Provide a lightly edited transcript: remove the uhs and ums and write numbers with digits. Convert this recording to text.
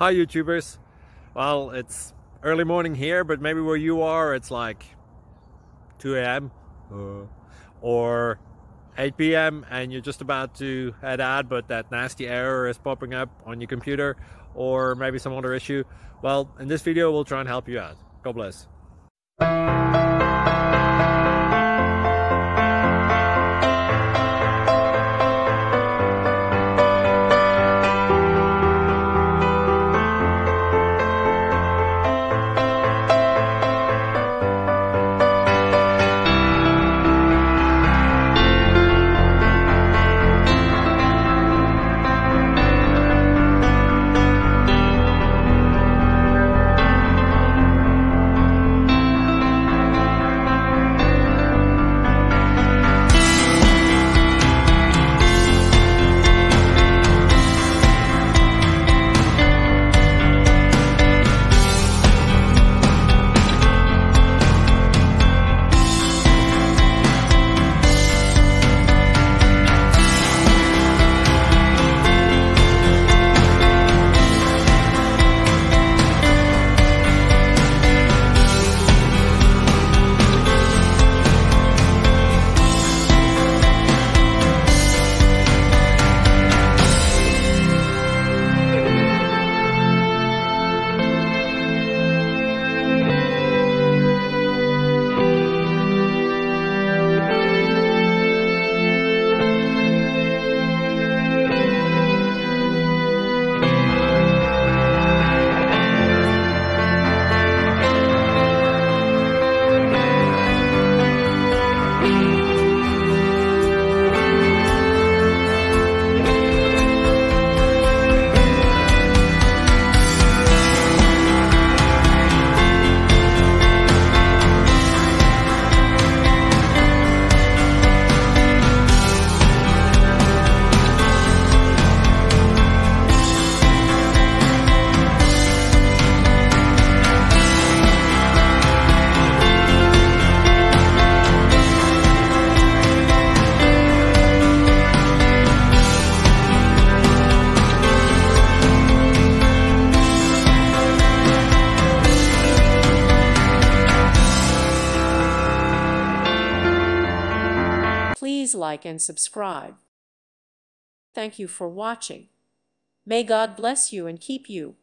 Hi YouTubers. Well, it's early morning here, but maybe where you are it's like 2 a.m. or 8 p.m. and you're just about to head out, but that nasty error is popping up on your computer, or maybe some other issue. Well, in this video we'll try and help you out. God bless. Please like and subscribe. Thank you for watching. May God bless you and keep you.